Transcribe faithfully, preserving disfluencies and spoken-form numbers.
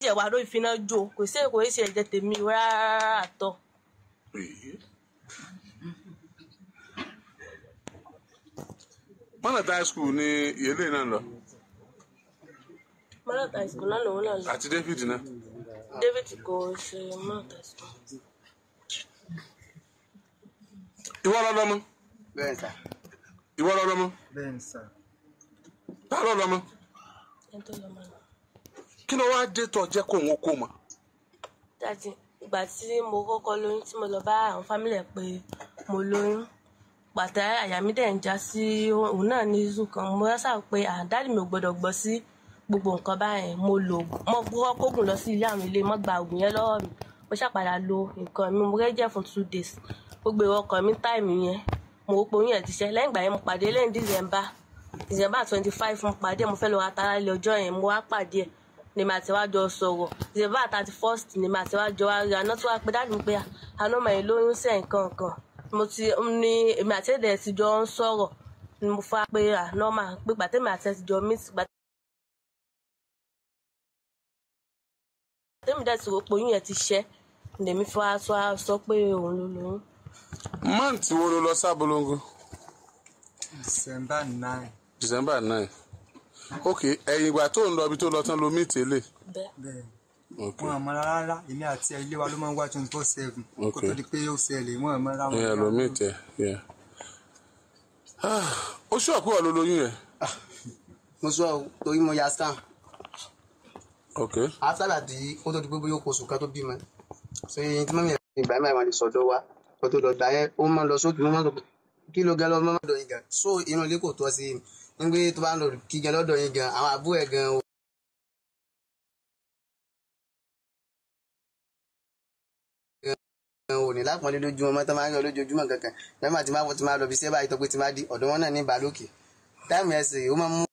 jẹ́ wà ló ìfiná jó kò sí èkó ìṣe ẹ̀jẹ̀ tèmi rárá àtọ̀. Mọ́nàtà high school ni ìyẹlé náà lọ. Mọ́nàtà high school náà lòun náà lọ. Àti David náà. David kò ṣe Mọ́nàtà high school. Ìwọ lọ́dọ́mọ. Bẹ́ẹ̀ sà. Ìwọ lọ́dọ́mọ. Bẹ́ẹ̀ sà. Ta lọ́dọ́mọ. Ẹni tó lọ́mọ náà. Kí ló wá dé tó jẹ́ kó òun kó mọ̀? Dájú ìgbà tí mo kọ́kọ́ lóyún tí mo lọ bá àwọn fámìlì ẹ̀ pé mo lóyún pàtà àyà mi dẹ̀ ń já sí òun náà ní ìzù kan mo rẹ́ sáà pé àdáàdì mi ò gbọ́dọ̀ gbọ́ sí gbogbo nǹkan báyẹn mo lò mo gbọ́ kógùn lọ sí ilé àwọn ilé mo gba ògùn yẹn lọ́wọ́ mi mo ṣàpadà lo nǹkan mi mo rẹ́jẹ̀ fún two days gbogbo ìwọ ọkàn mi táìmù yẹn mo rò pé oyún ẹ̀ ti ṣẹ́ lẹ́yìn ìgbà yẹn mo pàdé lẹ́yìn December December twenty five mo pàdé mo fẹ́ lọ atara ilé ọjọ́ yẹn mo wá pàdé ẹ̀ ni màá ti wá jọ sọ̀rọ̀ December thirty first ni màá ti wá jọ wá rí àná tí wàá pé dáàdì mi pé àná màá yẹn lóyún sẹ́ nǹkan kan mo ti ní èmi àti ẹ̀dẹ̀ ti jọ ń sọ̀rọ̀ ni mo fà pé àná máa pé gbàtẹ́mi àti ẹ̀ ti jọ mí gbàtẹ́mi dẹ̀ ti rò pé oyún yẹn ti ṣẹ́ lèmi fà sọ pé òun ló lóyún. Month wo ló lọ sábòlóńgó? December nine. December nine. Ok, ẹ̀yìn ìgbà tó ń lọ ibi tó lọ tán ló mí tẹ́lẹ̀. Bẹ́ẹ̀. Wọn àmọ́ rárá èmi àti ilé wa ló máa ń wá twenty four seven kó tó di pé ó ṣẹlẹ̀ wọn àmọ́ rárá. Ìyẹn ló mí tẹ́ ó ṣọ́ọ̀kú wà ló lóyún yẹn. Mo sọ torí mo ya scan. Ok. After that ó tó di pé bóyá ó kó oṣù kan tó bímọ. Ṣé eyín tí mọ́mí ẹ̀ ìgbà yẹn máa lè sọ̀dọ̀ wa kó tó lọ gbà yẹn ó máa lọ sókè mo máa lọ kí ló gẹ́ lọ máa lọ yín gan. So inú ilé kò tọ́ sí i nígbà tó bá ń lọ kí gan lọ́dọ̀ yín gan àwọn àbúrò ẹ̀ gan ò ní lápọ̀nlé lójúmọ́ tó máa ń yọ lójoojúmọ́ kankan lẹ́yìn àti máa wọ́n ti máa lọ bí sẹ́bà ìtọ́pẹ́ ti máa di ọ̀dọ̀ wọn náà ní ìbálòkè táìmù ẹ̀sìn ó máa ń mú.